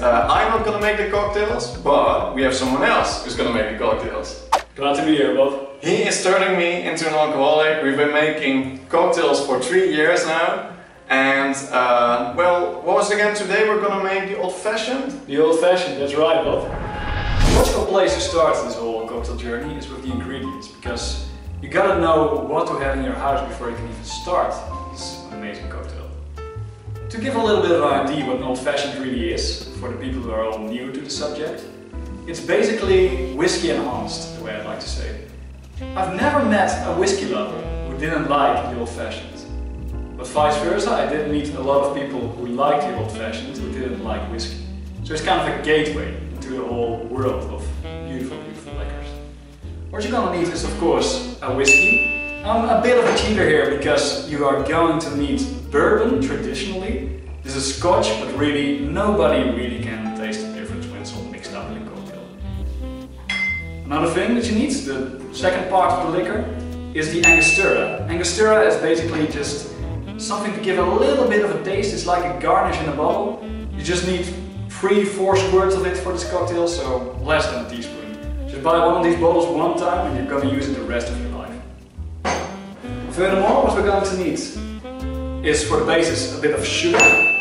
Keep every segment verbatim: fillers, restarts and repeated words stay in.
uh, I'm not gonna make the cocktails, but we have someone else who's gonna make the cocktails. Glad to be here, Bob. He is turning me into an alcoholic. We've been making cocktails for three years now. And, uh, well, what was it again? Today we're gonna make the old-fashioned? The old-fashioned, that's right, Bob. The logical place to start this whole cocktail journey is with the ingredients, because you gotta know what to have in your house before you can even start this amazing cocktail. To give a little bit of an idea what an old-fashioned really is, for the people who are all new to the subject, it's basically whiskey enhanced, the way I like to say it. I've never met a whiskey lover who didn't like the old-fashioned. But vice versa, I did meet a lot of people who liked the old-fashioned who didn't like whiskey. So it's kind of a gateway into the whole world of beautiful, beautiful liquors. What you're gonna need is, of course, a whiskey. I'm a bit of a cheater here because you are going to need bourbon traditionally. This is Scotch, but really nobody really can taste the difference when it's all mixed up in a cocktail. Another thing that you need, the second part of the liquor, is the Angostura. Angostura is basically just something to give a little bit of a taste. It's like a garnish in a bottle. You just need three, four squirts of it for this cocktail, so less than a teaspoon. Just buy one of these bottles one time and you're going to use it the rest of your life. Furthermore, what we're going to need is for the basis a bit of sugar,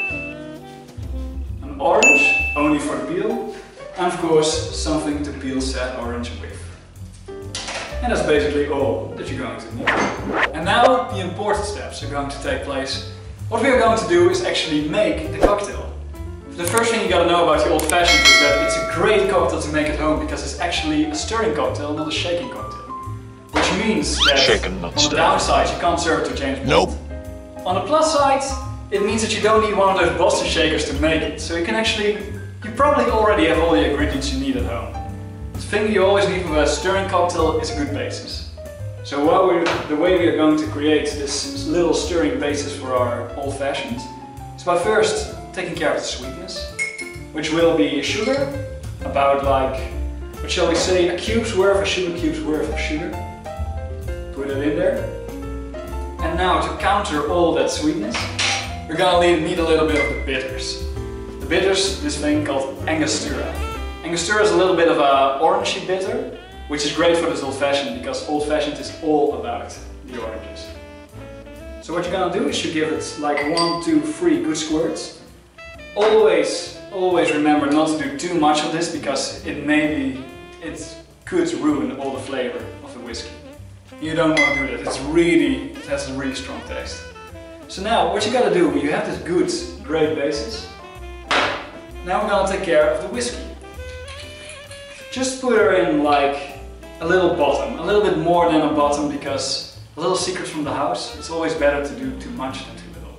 an orange, only for the peel, and of course something to peel said orange with. And that's basically all that you're going to need. And now the important steps are going to take place. What we are going to do is actually make the cocktail. The first thing you gotta know about the old-fashioned is that it's a great cocktail to make at home because it's actually a stirring cocktail, not a shaking cocktail. Which means that Shaken, not on the stirred. downside you can't serve it to James Bond. Nope. On the plus side, it means that you don't need one of those Boston shakers to make it. So you can actually, you probably already have all the ingredients you need at home. The thing you always need with a stirring cocktail is a good basis. So what we're, the way we are going to create this little stirring basis for our old-fashioned is by first taking care of the sweetness, which will be sugar, about like, what shall we say, a cube's worth of sugar, cube's worth of sugar. Put it in there. And now to counter all that sweetness, we're gonna need a little bit of the bitters. The bitters, this thing called Angostura. Angostura is a little bit of a orangey bitter, which is great for this old-fashioned because old-fashioned is all about the oranges. So what you're gonna do is you give it like one, two, three good squirts. Always, always remember not to do too much of this because it maybe, it could ruin all the flavor of the whiskey. You don't want to do that, it's really, it has a really strong taste. So now what you gotta do, you have this good, great basis. Now we're gonna take care of the whiskey. Just put her in like a little bottom, a little bit more than a bottom because a little secret from the house, it's always better to do too much than too little.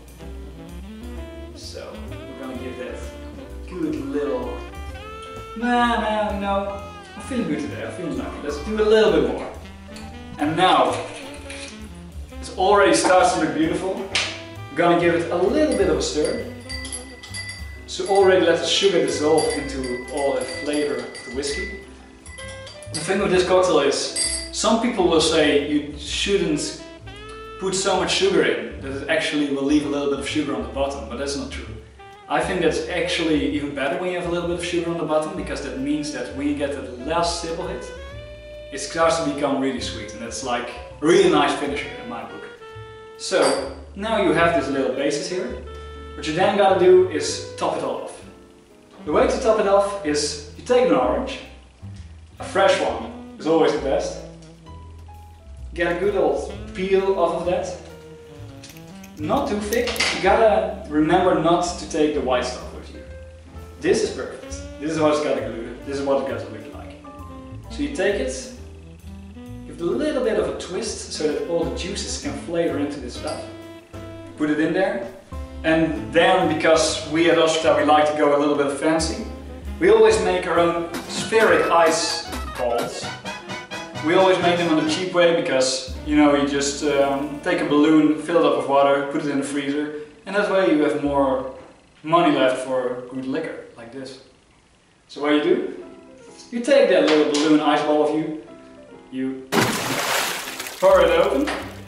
So we're gonna give that a good little, nah, nah, no, I'm feeling good today, I'm feeling lucky. Let's do a little bit more. And now, it already starts to look beautiful. We're gonna give it a little bit of a stir. So already let the sugar dissolve into all the flavor of the whiskey. The thing with this cocktail is, some people will say you shouldn't put so much sugar in, that it actually will leave a little bit of sugar on the bottom, but that's not true. I think that's actually even better when you have a little bit of sugar on the bottom, because that means that when you get the last sip of it, it starts to become really sweet, and that's like a really nice finisher in my book. So, now you have this little basis here. What you then gotta do is top it all off. The way to top it off is you take an orange, a fresh one is always the best. Get a good old peel off of that. Not too thick, you gotta remember not to take the white stuff with you. This is perfect. This is what it's gotta do. This is what it's gotta look like. So you take it, give it a little bit of a twist so that all the juices can flavor into this stuff. Put it in there. And then, because we at Ostrita we like to go a little bit fancy, we always make our own spheric ice balls. We always make them on the cheap way because, you know, you just um, take a balloon, fill it up with water, put it in the freezer, and that way you have more money left for good liquor, like this. So what you do? You take that little balloon ice ball of you, you pour it open,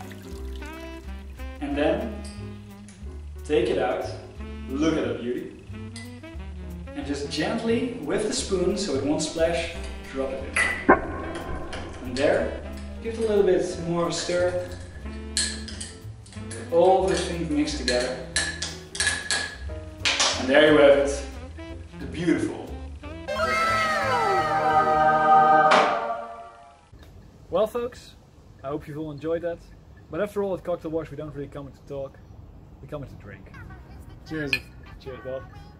and then take it out, look at the beauty, and just just gently, with the spoon, so it won't splash, drop it in. And there, give it a little bit more of a stir. All the things mixed together. And there you have it, the beautiful. Well folks, I hope you've all enjoyed that. But after all, at Cocktail Wars we don't really come in to talk, we come in to drink. Cheers. Cheers, Bob.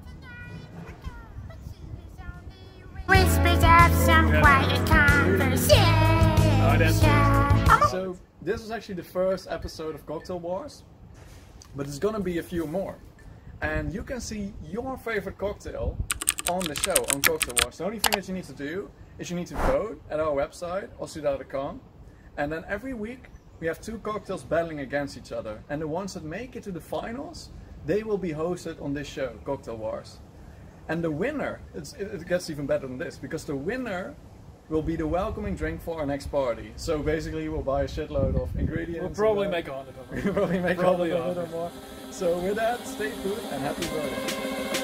Whispers of some quiet conversation. Oh, that's so this is actually the first episode of Cocktail Wars, but it's gonna be a few more. And you can see your favorite cocktail on the show, on Cocktail Wars. The only thing that you need to do is you need to vote at our website, ostrita dot com, and then every week we have two cocktails battling against each other, and the ones that make it to the finals, they will be hosted on this show, Cocktail Wars. And the winner, it's, it gets even better than this, because the winner will be the welcoming drink for our next party. So basically we'll buy a shitload of ingredients. We'll probably make a hundred of them. We'll probably make probably a hundred or more. So with that, stay tuned and happy voting.